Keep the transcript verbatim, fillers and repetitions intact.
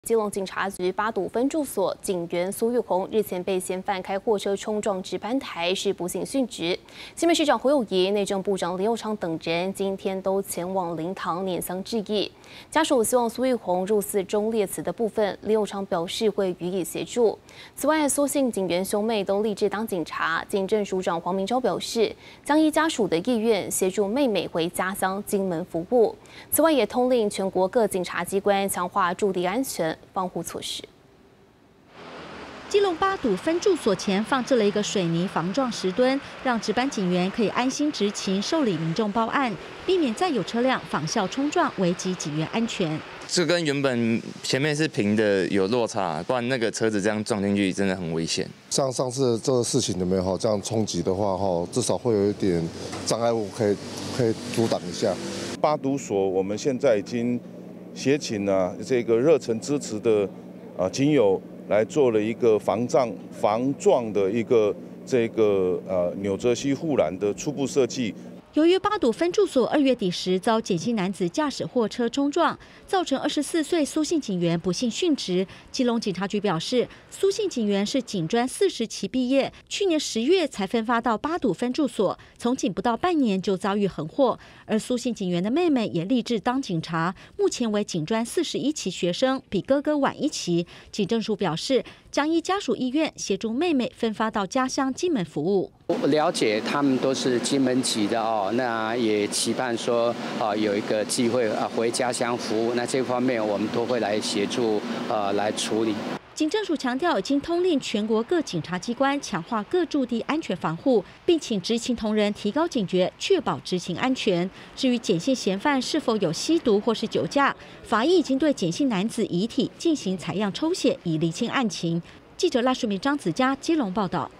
基隆警察局八堵分驻所警员苏玉红日前被嫌犯开货车冲撞值班台，是不幸殉职。新北市长侯友宜、内政部长林右昌等人今天都前往灵堂拈香致意。家属希望苏玉红入祀忠烈祠的部分，林右昌表示会予以协助。此外，苏姓警员兄妹都立志当警察。警政署长黄明昭表示，将依家属的意愿协助妹妹回家乡金门服务。此外，也通令全国各警察机关强化驻地安全防护措施。 基隆八堵分驻所前放置了一个水泥防撞石墩，让值班警员可以安心执勤，受理民众报案，避免再有车辆仿效冲撞，危及警员安全。 这跟原本前面是平的有落差，不然那个车子这样撞进去真的很危险。 像上次这个事情有没有这样冲击的话，哈，至少会有一点障碍物可以可以阻挡一下。 八堵所我们现在已经协请了这个热忱支持的啊警友来做了一个防撞防撞的一个这个呃纽泽西护栏的初步设计。 由于八堵分驻所二月底时遭简姓男子驾驶货车冲撞，造成二十四岁苏姓警员不幸殉职。基隆警察局表示，苏姓警员是警专四十期毕业，去年十月才分发到八堵分驻所，从警不到半年就遭遇横祸。而苏姓警员的妹妹也立志当警察，目前为警专四十一期学生，比哥哥晚一期。警政署表示，将依家属意愿协助妹妹分发到家乡金门服务。 我了解他们都是金门籍的哦，那也期盼说啊有一个机会啊回家乡服务，那这方面我们都会来协助呃来处理。 警政署强调，已经通令全国各警察机关强化各驻地安全防护，并请执勤同仁提高警觉，确保执勤安全。至于简姓嫌犯是否有吸毒或是酒驾，法医已经对简姓男子遗体进行采样抽血，以厘清案情。记者赖淑明、张子佳基隆报道。